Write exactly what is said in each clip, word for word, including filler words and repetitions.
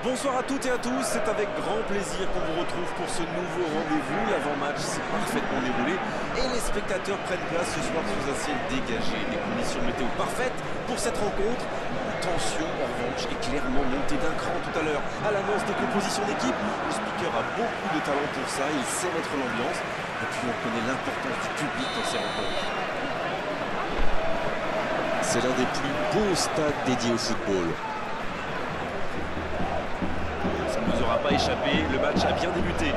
Bonsoir à toutes et à tous, c'est avec grand plaisir qu'on vous retrouve pour ce nouveau rendez-vous. L'avant-match s'est parfaitement déroulé et les spectateurs prennent place ce soir sous un ciel dégagé. Des conditions météo parfaites pour cette rencontre. La tension, en revanche, est clairement montée d'un cran tout à l'heure. À l'annonce des compositions d'équipe, le speaker a beaucoup de talent pour ça, il sait mettre l'ambiance. Et puis on connaît l'importance du public dans ces rencontres. C'est l'un des plus beaux stades dédiés au football. Ça ne nous aura pas échappé, le match a bien débuté.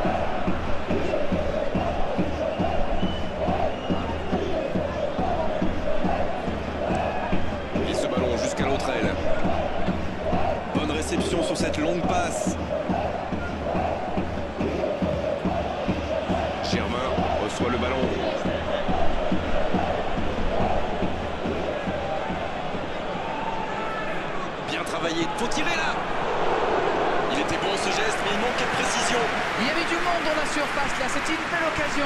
Et ce ballon jusqu'à l'autre aile. Bonne réception sur cette longue passe. Germain reçoit le ballon. Bien travaillé, faut tirer là. Il était bon ce geste, mais il manquait de précision. Il y avait du monde dans la surface là, c'était une belle occasion.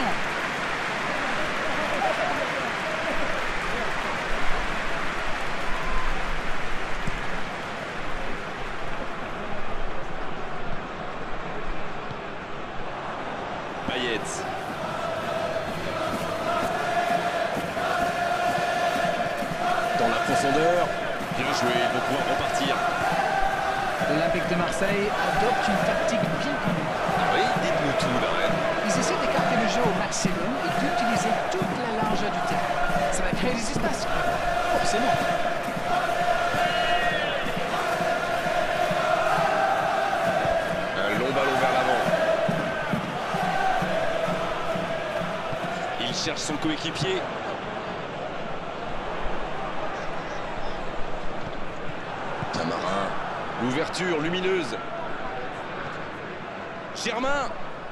Payet. Dans la profondeur. Bien joué, ils vont pouvoir repartir. L'Olympique de Marseille adopte une tactique bien connue. Oui, dites-nous tout, Darren. Ils essaient d'écarter le jeu au maximum et d'utiliser toute la largeur du terrain. Ça va créer des espaces, forcément. Un long ballon vers l'avant. Il cherche son coéquipier. Camara. L'ouverture lumineuse. Germain.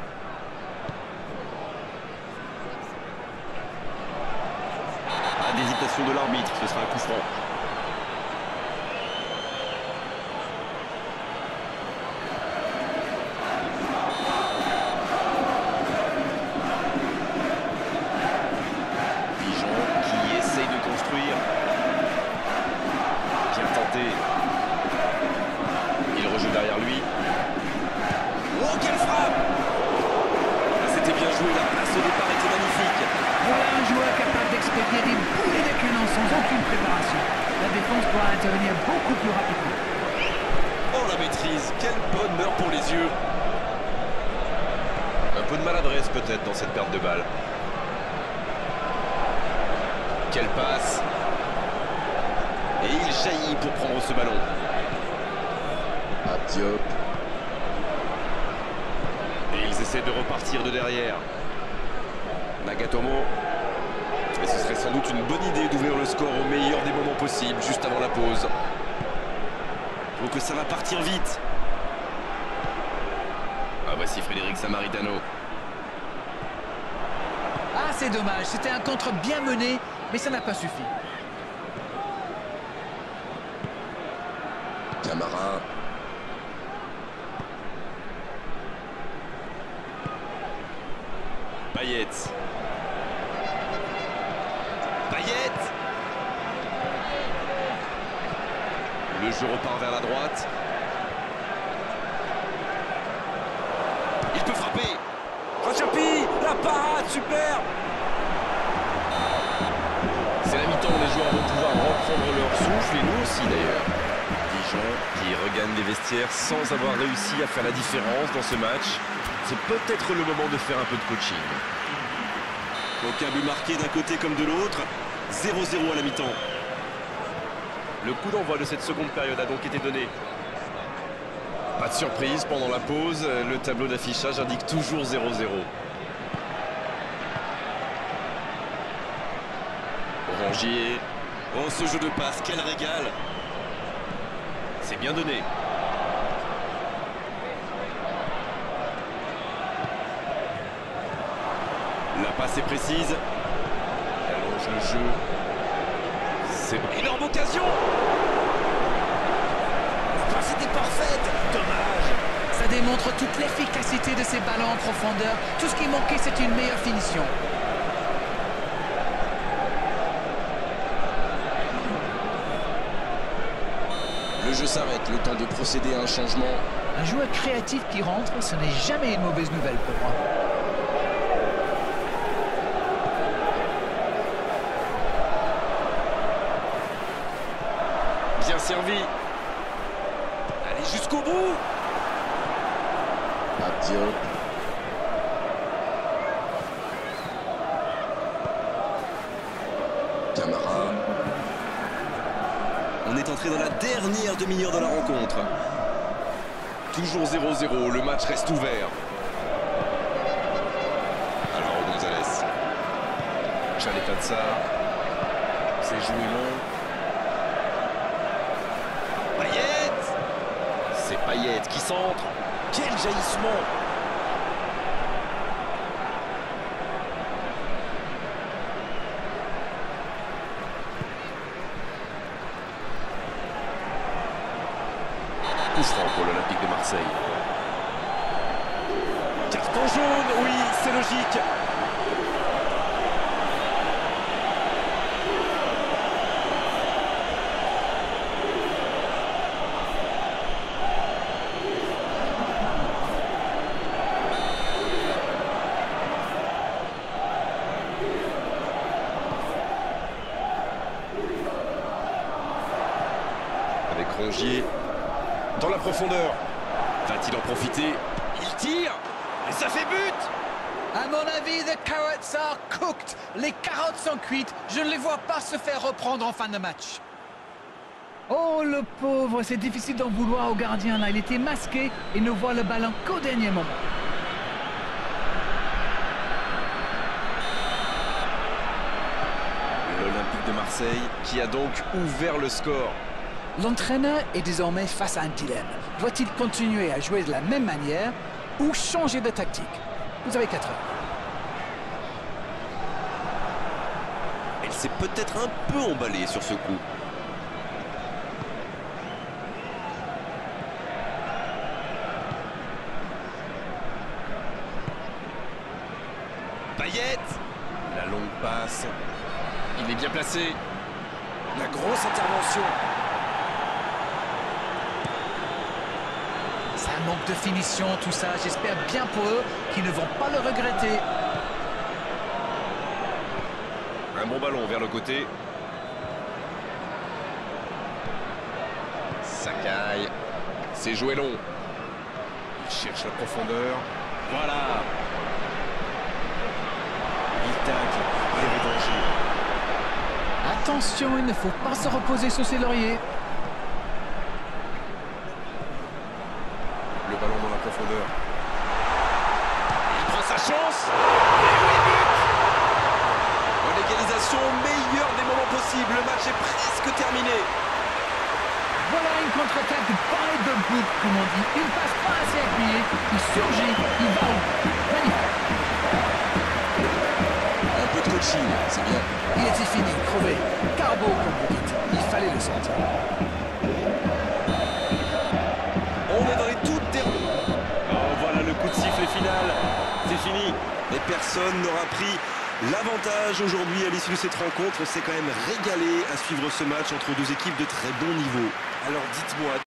Pas d'hésitation de l'arbitre, ce sera un coup franc. Pigeon qui essaye de construire. Bien tenté. Il rejoue derrière lui. Oh, quelle frappe! C'était bien joué, la passe au départ était magnifique. Voilà un joueur capable d'expédier des boules de canon sans aucune préparation. La défense pourra intervenir beaucoup plus rapidement. Oh, la maîtrise, quel bonheur pour les yeux. Un peu de maladresse peut-être dans cette perte de balle. Quelle passe! Et il jaillit pour prendre ce ballon. À Diop. Et ils essaient de repartir de derrière. Nagatomo. Et ce serait sans doute une bonne idée d'ouvrir le score au meilleur des moments possibles, juste avant la pause. Donc ça va partir vite. Ah, voici Frédéric Samaritano. Ah, c'est dommage, c'était un contre bien mené, mais ça n'a pas suffi. Camara. Payet. Payet. Le jeu repart vers la droite. Il peut frapper. Rachapi, la parade, super. C'est la mi-temps, les joueurs vont pouvoir reprendre leur souffle, et nous aussi d'ailleurs. Dijon qui regagne les vestiaires sans avoir réussi à faire la différence dans ce match. C'est peut-être le moment de faire un peu de coaching. Aucun but marqué d'un côté comme de l'autre. zéro zéro à la mi-temps. Le coup d'envoi de cette seconde période a donc été donné. Pas de surprise pendant la pause. Le tableau d'affichage indique toujours zéro zéro. Orangier. Oh, ce jeu de passe, quel régal. C'est bien donné. La passe est précise. Elle allonge le jeu. C'est énorme occasion. La passe était parfaite. Dommage. Ça démontre toute l'efficacité de ces ballons en profondeur. Tout ce qui manquait, c'est une meilleure finition. Le jeu s'arrête, le temps de procéder à un changement. Un joueur créatif qui rentre, ce n'est jamais une mauvaise nouvelle pour moi. Bien servi. Allez jusqu'au bout. Diop. Camara. On est entré dans la dernière demi-heure de la rencontre. Toujours zéro zéro, le match reste ouvert. Alors Gonzalez. Chalepatsa. C'est joué long. Payet. C'est Payet qui centre. Quel jaillissement! Coup franc pour l'Olympique de Marseille. Carton jaune, oui, c'est logique. Avec Rongier dans la profondeur. Va-t-il en profiter? Il tire et ça fait but. À mon avis, the carrots are cooked. Les carottes sont cuites. Je ne les vois pas se faire reprendre en fin de match. Oh, le pauvre, c'est difficile d'en vouloir au gardien là. Il était masqué et ne voit le ballon qu'au dernier moment. L'Olympique de Marseille qui a donc ouvert le score. L'entraîneur est désormais face à un dilemme. Doit-il continuer à jouer de la même manière ou changer de tactique? Vous avez quatre heures. Elle s'est peut-être un peu emballée sur ce coup. Payet. La longue passe. Il est bien placé. La grosse intervention. C'est un manque de finition, tout ça. J'espère bien pour eux qu'ils ne vont pas le regretter. Un bon ballon vers le côté. Sakai. C'est joué long. Il cherche la profondeur. Voilà. Il tacle. Il est danger. Attention, il ne faut pas se reposer sur ses lauriers. Le ballon dans la profondeur. Il prend sa chance. Et oui, but. L'égalisation au meilleur des moments possibles. Le match est presque terminé. Voilà une contre-attaque by the book, comme on dit. Il passe pas assez appuyé. Il surgit. Il va au bout. Magnifique. Un peu de coaching, c'est bien. Il était fini, crevé. Carbo, comme vous dites. Il fallait le sentir. On est dans les toutes terres. Oh, voilà le coup de sifflet final. C'est fini. Et personne n'aura pris l'avantage aujourd'hui à l'issue de cette rencontre. On s'est quand même régalé à suivre ce match entre deux équipes de très bon niveau. Alors dites-moi...